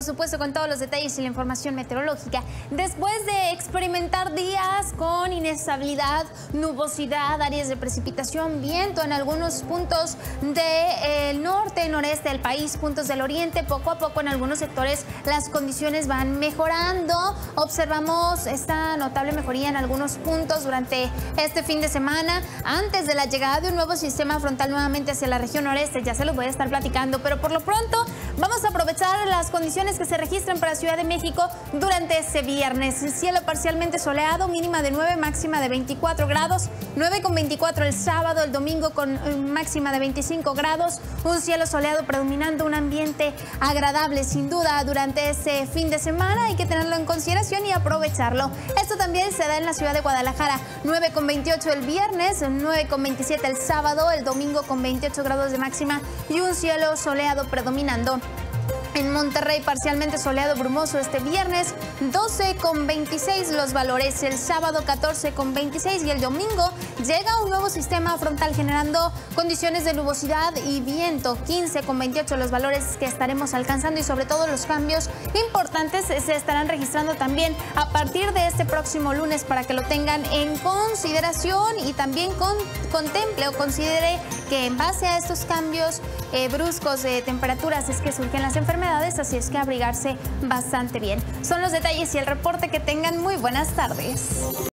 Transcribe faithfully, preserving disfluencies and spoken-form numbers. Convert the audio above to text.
supuesto, con todos los detalles y la información meteorológica. Después de experimentar días con inestabilidad, nubosidad, áreas de precipitación, viento en algunos puntos del norte y noreste del país, puntos del oriente, poco a poco en algunos sectores las condiciones van mejorando. Observamos esta notable mejoría en algunos puntos durante este fin de semana, antes de la llegada de un nuevo sistema frontal nuevamente hacia la región noreste. Ya se los voy a estar platicando, pero por lo pronto vamos a aprovechar las condiciones que se registran para Ciudad de México durante este viernes. Cielo parcialmente soleado, mínima de nueve, máxima de veinticuatro grados, nueve con veinticuatro el sábado, el domingo con máxima de veinticinco grados, un cielo soleado predominando, un ambiente agradable sin duda durante este fin de semana. Hay que tenerlo en consideración y aprovecharlo. Esto también se da en la ciudad de Guadalajara, nueve con veintiocho el viernes, nueve con veintisiete el sábado, el domingo con veintiocho grados de máxima y un cielo soleado predominando. En Monterrey, parcialmente soleado brumoso este viernes, doce con veintiséis los valores, el sábado catorce con veintiséis y el domingo llega un nuevo sistema frontal generando condiciones de nubosidad y viento, quince con veintiocho los valores que estaremos alcanzando y sobre todo los cambios importantes se estarán registrando también a partir de este próximo lunes para que lo tengan en consideración y también con, contemple o considere que en base a estos cambios eh, bruscos de temperaturas es que surgen las enfermedades, así es que abrigarse bastante bien. Son los detalles y el reporte. Que tengan muy buenas tardes.